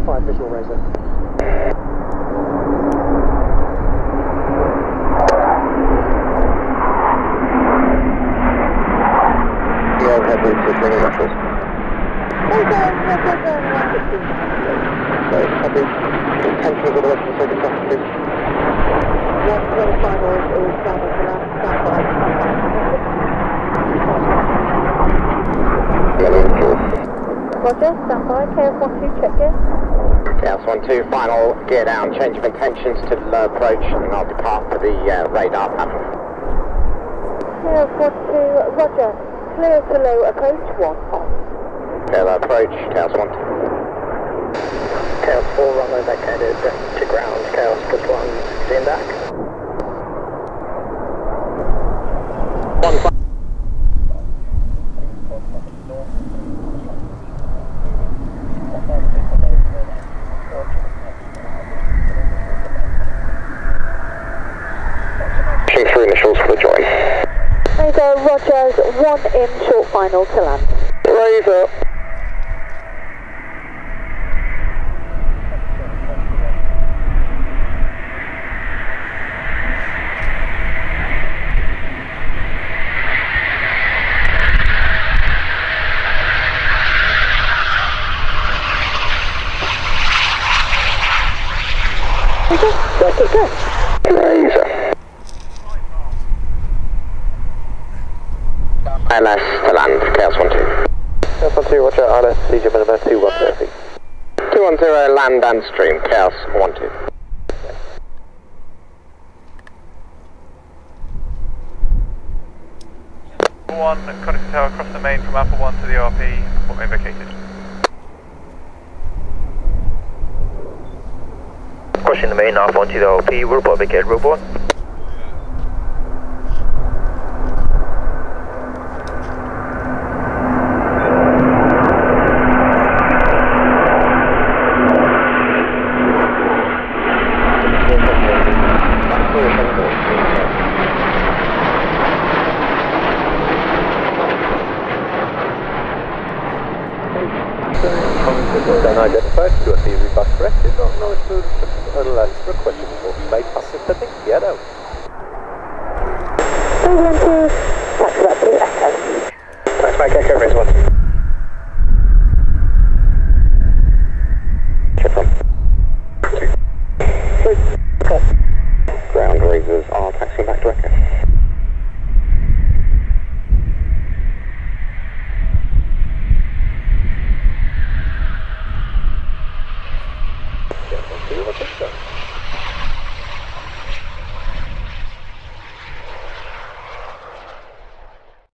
5 visual razor. The overhead route is ringing Russell. So, heavy intentions of the rest of the circuit traffic, please. 125 is down to the last Roger, stand by, KF12, check gear. KF12, final gear down, change of intentions to low approach, and I'll depart for the radar pattern. KF12, Roger, clear to low approach, 1 on. Clear low approach, KF12. KF4, runway vacated to ground, KF+1, in back. 1 5. Through initials for the join. Razor, Rogers, 1 in, short final to land. Razor. Let it go. Razor. ILS to land, KF12. KF12, Roger, ILS, CJ number 210, 210, land and stream, KF12. One, Coningsby Tower across the main from Alpha 1 to the RP, what may vacated. Crossing the main, Alpha 1 to the RP, robot vacated, robot. Unidentified, QFE rebus correct, did not know it was unless requested for made passive setting, get out. 312, taxi back to Echo. Taxi back Echo, raise 1.